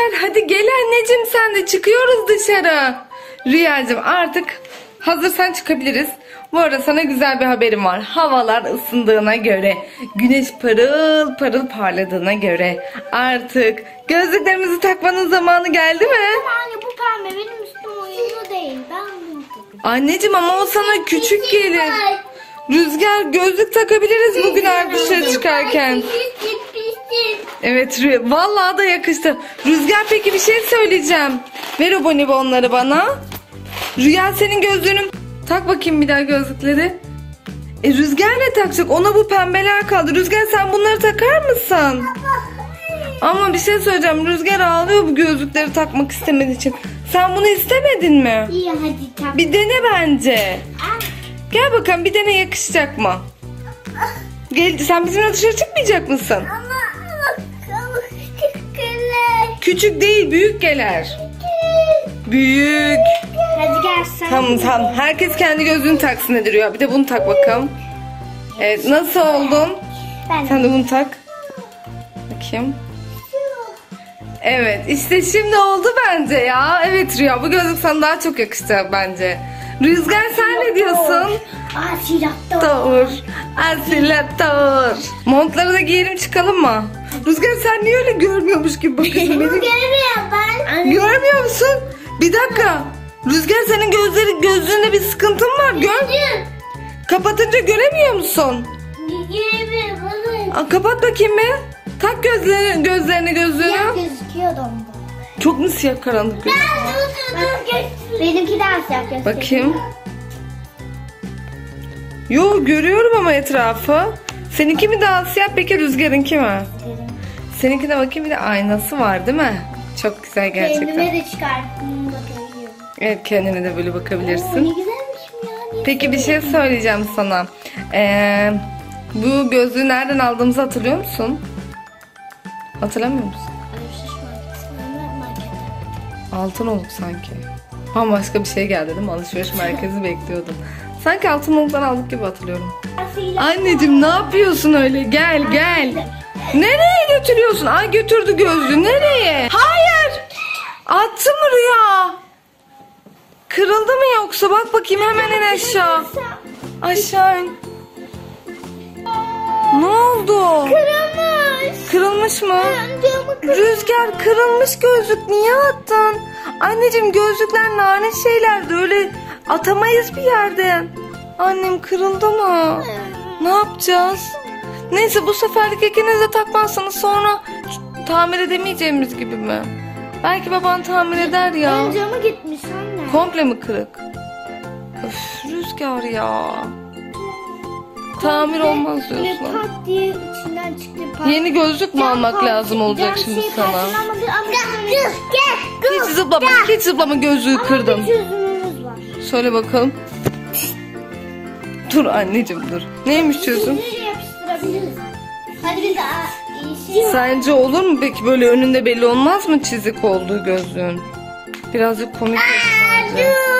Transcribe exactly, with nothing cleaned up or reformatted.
Hadi gel anneciğim, sen de çıkıyoruz dışarı. Rüyacığım artık hazırsan çıkabiliriz. Bu arada sana güzel bir haberim var. Havalar ısındığına göre, güneş parıl parıl parladığına göre artık gözlüklerimizi takmanın zamanı geldi mi? Anne bu pembe benim üstüme uyumlu değil. Ben bunu takıyorum. Anneciğim ama o sana küçük gelir. Rüzgar, gözlük takabiliriz bugün dışarı çıkarken. Evet, vallahi da yakıştı. Rüzgar, peki bir şey söyleyeceğim. Ver o bonibonları bana. Rüya, senin gözlüğünü tak bakayım bir daha gözlükleri. E Rüzgar ne takacak? Ona bu pembeler kaldı. Rüzgar, sen bunları takar mısın? Ama bir şey söyleyeceğim. Rüzgar ağlıyor bu gözlükleri takmak istemediği için. Sen bunu istemedin mi? İyi, hadi tak. Bir dene bence. Gel bakalım, bir dene, yakışacak mı? Gel, sen bizimle dışarı çıkmayacak mısın? Ama ama küçük gelir. Küçük değil, büyük gelir. Büyük. Hadi gel sen. Tamam tamam. Herkes kendi gözlüğünü taksın Nedir ya. Bir de bunu tak bakalım. Evet, nasıl oldun? Ben Sen de bunu tak. Bakayım. Evet, işte şimdi oldu bence ya. Evet Rüya, bu gözlük sana daha çok yakışacak bence. Rüzgar, sen ne diyorsun? Asilatör. Asilatör. Montları da giyelim, çıkalım mı? Rüzgar, sen niye öyle görmüyormuş gibi bakıyorsun? Benim... Görmüyorum ben. Görmüyor musun? Bir dakika. Rüzgar, senin gözleri, gözlüğünde bir sıkıntın var. Gör. Kapatınca göremiyor musun? Görmüyorum. Aa, kapat bakayım bir. Tak gözlerini, gözlerini, gözlüğünü. Siyah gözüküyordu onda. Çok mu siyah karanlık gözüküyor? Benimki daha siyah gözüküyor. Bakayım. Yo, görüyorum ama etrafı. Seninki mi daha siyah, peki Rüzgar'ınki mi? Seninki de bakayım, bir de aynası var değil mi? Çok güzel gerçekten. Kendime de çıkarttım, bakabiliyorum. Evet, kendine de böyle bakabilirsin. Oo, ne güzelmiş ya. Ne Peki bir şey söyleyeceğim sana. Ee, bu gözlüğü nereden aldığımızı hatırlıyor musun? Hatırlamıyor musun? Altınoluk sanki. Bambaşka bir şey geldi değil mi? Alışveriş merkezi bekliyordum. Sanki Altınoluk'tan aldık gibi hatırlıyorum. Anneciğim, ne yapıyorsun öyle? Gel gel. Nereye götürüyorsun? Ay, götürdü gözlüğü. Nereye? Hayır. Attı mı Rüya? Kırıldı mı yoksa? Bak bakayım, hemen in aşağı. Aşağı in. Ne oldu? Kırılmış. Kırılmış mı? Camı kırılmış. Rüzgar, kırılmış gözlük. Niye attın? Anneciğim, gözlükler narin şeylerdi. Öyle atamayız bir yerden. Annem, kırıldı mı? Ne yapacağız? Neyse, bu seferlik ikiniz de takmazsanız sonra tamir edemeyeceğimiz gibi mi? Belki baban tamir eder ya. Ön camı gitmiş anne. Komple mi kırık? Öf, Rüzgar ya. Tamir olmaz Böyle diyorsun. pat diye içinden çıktı. Pat. Yeni gözlük mü Cam almak pat- lazım olacak cam şimdi şey sana? parçalanmadı ama gel, gel, Hiç zıplama, hiç zıplama, gözlüğü Ama kırdım. bir çözümümüz var. Söyle bakalım. Dur anneciğim, dur. Neymiş çözüm? Nereye yapıştırabiliriz? Hadi bir daha iyi şey. Sence olur mu peki, böyle önünde belli olmaz mı çizik olduğu gözlüğün? Birazcık komik olur bence.